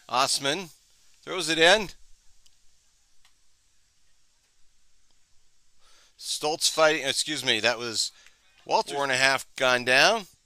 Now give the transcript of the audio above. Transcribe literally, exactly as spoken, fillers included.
Osman throws it in. Stoltz fighting, excuse me, that was Walter. Four and a half gone down.